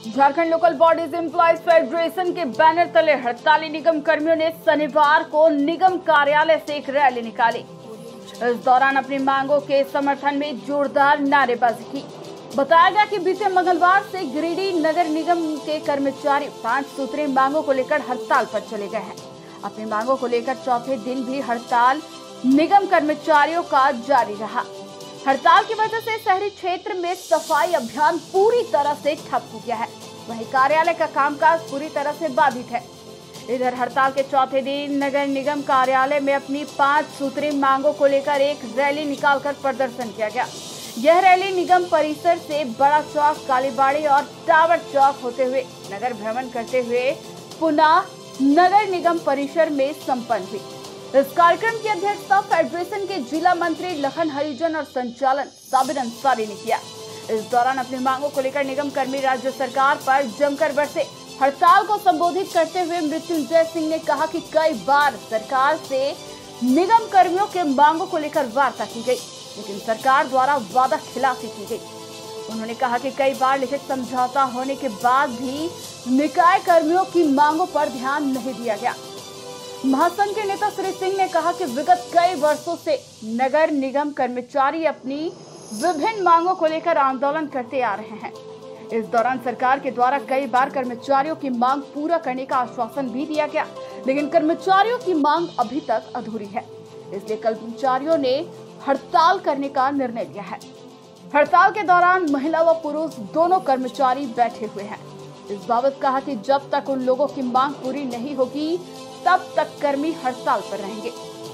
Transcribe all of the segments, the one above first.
Jharkhand local bodies employees federation के banner तले हड़ताली निगम कर्मियों ने शनिवार को निगम कार्यालय से एक रैली निकाली। इस दौरान अपनी मांगों के समर्थन में जोरदार नारेबाजी की। बताया गया कि बीते मंगलवार से गिरिडीह नगर निगम के कर्मचारी 5 सूत्रीय मांगों को लेकर हड़ताल पर चले गए हैं। अपनी मांगों को लेकर चौथे दिन भी हड़ताल निगम कर्मचारियों का जारी रहा। हड़ताल की वजह से शहरी क्षेत्र में सफाई अभियान पूरी तरह से ठप हो गया है। वहीं कार्यालय का कामकाज पूरी तरह से बाधित है। इधर हड़ताल के चौथे दिन नगर निगम कार्यालय में अपनी 5 सूत्रीय मांगों को लेकर एक रैली निकालकर प्रदर्शन किया गया। यह रैली निगम परिसर से बड़ा चौक, कालीबाड़ी और टावर चौक होते हुए नगर भ्रमण करते हुए पुनः नगर निगम परिसर में संपन्न हुई। इस कार्यक्रम की अध्यक्षता फेडरेशन के जिला मंत्री लखन हरिजन और संचालन साबिर अंसारी ने किया। इस दौरान अपनी मांगों को लेकर निगम कर्मी राज्य सरकार पर जमकर बरसे। हड़ताल को संबोधित करते हुए मृत्युंजय सिंह ने कहा कि कई बार सरकार से निगम कर्मियों के मांगों को लेकर वार्ता की गई, लेकिन सरकार द्वारा वादा खिलाफी की गई। उन्होंने कहा कि कई बार लिखित समझौता होने के बाद भी निकाय कर्मियों की मांगों पर ध्यान नहीं दिया गया। महासंघ के नेता श्री सिंह ने कहा कि विगत कई वर्षों से नगर निगम कर्मचारी अपनी विभिन्न मांगों को लेकर आंदोलन करते आ रहे हैं। इस दौरान सरकार के द्वारा कई बार कर्मचारियों की मांग पूरा करने का आश्वासन भी दिया गया, लेकिन कर्मचारियों की मांग अभी तक अधूरी है। इसलिए कर्मचारियों ने हड़ताल करने का निर्णय लिया है। हड़ताल के दौरान महिला व पुरुष दोनों कर्मचारी बैठे हुए हैं। इस बाबत कहा कि जब तक उन लोगों की मांग पूरी नहीं होगी तब तक कर्मी हड़ताल पर रहेंगे।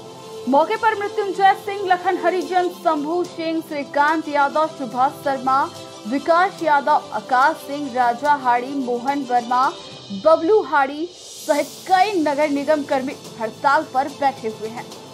मौके पर मृत्युंजय सिंह, लखन हरिजन, शंभू सिंह, श्रीकांत यादव, सुभाष शर्मा, विकास यादव, आकाश सिंह, राजा हाड़ी, मोहन वर्मा, बबलू हाड़ी सहित कई नगर निगम कर्मी हड़ताल पर बैठे हुए हैं।